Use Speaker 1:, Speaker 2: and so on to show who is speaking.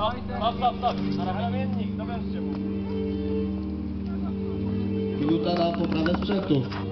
Speaker 1: Stop. Ramiennik, dowiążcie mu.
Speaker 2: Minuta na poprawę sprzętu.